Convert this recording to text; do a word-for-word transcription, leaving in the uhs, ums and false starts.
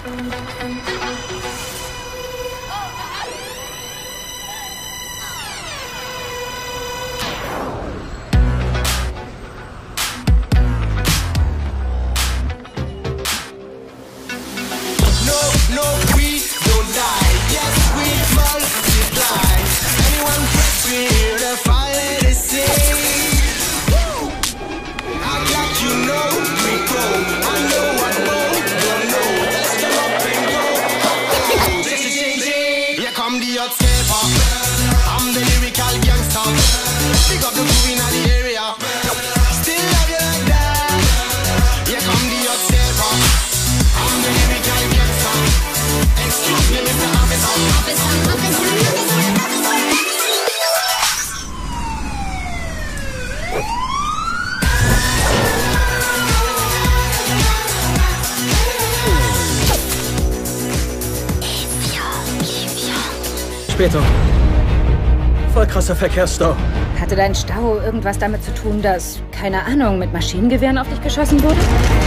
I'm the lyrical gangster. Pick up the crew in the area. Still love you like that. Here come the hot stepper. I'm the lyrical gangster. Excuse me, Mister Officer. Officer, officer, Später. Voll krasser Verkehrsstau. Hatte dein Stau irgendwas damit zu tun, dass, keine Ahnung, mit Maschinengewehren auf dich geschossen wurde?